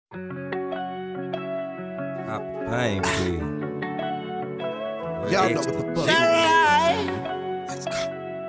Pain, please. Y'all know what the fuck. Let's go.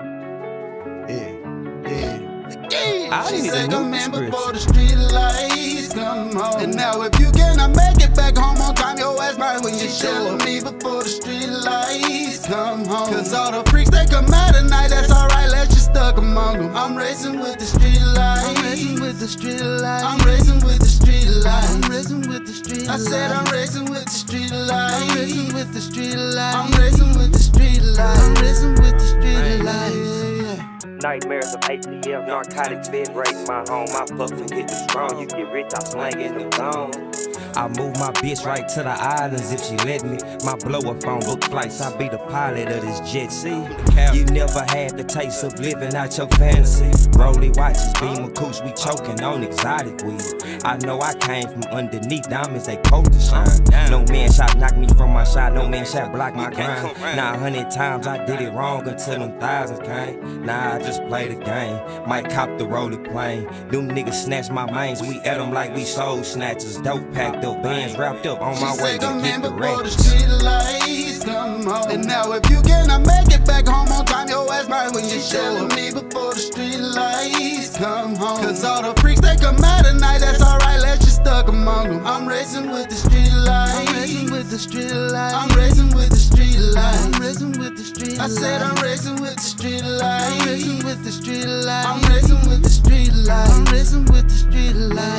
I She said, come in script. before the street lights come on. And now if you cannot make it back home on time, your ass right when you telling me before the street lights come home. Cause all the freaks, they come out at night, that's alright, let's just stuck among them. I'm racing with the street lights. I'm racing with the street lights. I'm racing with the street lights. I'm racing with the street lights. I said I'm racing with the street lights. I'm racing with the street lights. I'm racing with the street lights. I'm racing with the street lights. Nightmares of ATM, narcotics, been rape my home. I fuck and get the strong. You get rich, I slang in the zone. I move my bitch right to the islands if she let me. My blow-up on book flights, I be the pilot of this jet. See, you never had the taste of living out your fantasy. Rolly watches, Beamer Cooch, we choking on exotic weed. I know I came from underneath, diamonds they supposed to shine. No man shot knock me from my shot, no man shot block my grind. Now 100 times I did it wrong until them thousands came. Now I just play the game, might cop the rolling plane. Them niggas snatch my mains, we at them like we soul snatchers. Dope packed up, bands wrapped up on my way to get the rest. Lights come on. And now if you cannot make it back home on time, your ass right when you telling me before the street lights come home. Cause all the freaks, they come out at night, that's alright, let's just stuck among them. I'm racing with the street lights. I'm racing with the street lights. I'm racing with the street lights. I'm racing with the street lights. I said I'm racing with the street lights. I'm racing with the street lights. I'm racing with the street lights. I'm racing with the street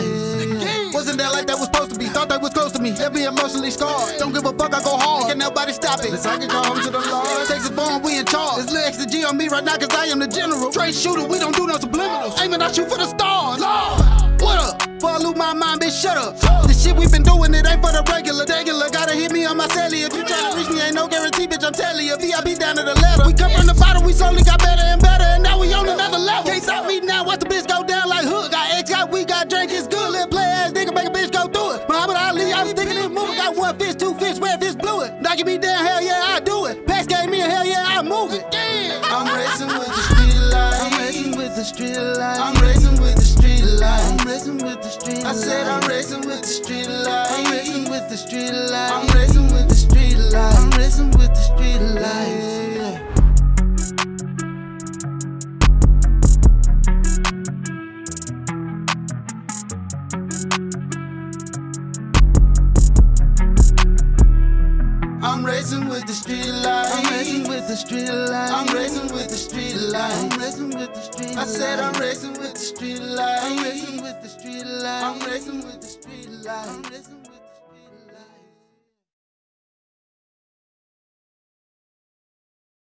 lights. Wasn't that like that was supposed to be? Thought that was close to me. They'll be emotionally scarred. Don't give a fuck, I go hard. Can nobody stop it? Let's I can go home to the Lord. Takes a bomb, we in charge. There's Lil XG on me right now, cause I am the general. Straight shooter, we don't do no subliminals. Aiming, I shoot for the stars. Lord, what up? Before I lose my mind, bitch, shut up. The shit we been doing, it ain't for the regular. Gotta hit me on my celly. If you tryna reach me, ain't no guarantee, bitch, I'm telling you. VIP down to the letter. We come from the bottom, we slowly got better and better, and now we on another level. Can't stop me now, watch the bitch go down like hook. Got X, got we got drink, it's good. Little play ass nigga, make a bitch go through it. Muhammad Ali, I'm sticking this move. Got one fish, two fish, red fish, blew it. Knocking me down, hell yeah, I do it. Pass gave me a hell yeah, I move it. I'm racing with the street lights. I'm racing with the street lights. I'm racing with the street lights. I'm racing with the street lights. I said I'm racing with the street lights. I'm racing with the street lights. I'm racing with the street lights. I'm racing with the street lights. I'm racing with the street lights. I'm racing with the street lights. I'm racing with the street lights. I'm racing with the street lights. I said I'm racing with the street lights. I'm racing with the street lights. I'm racing with the street lights.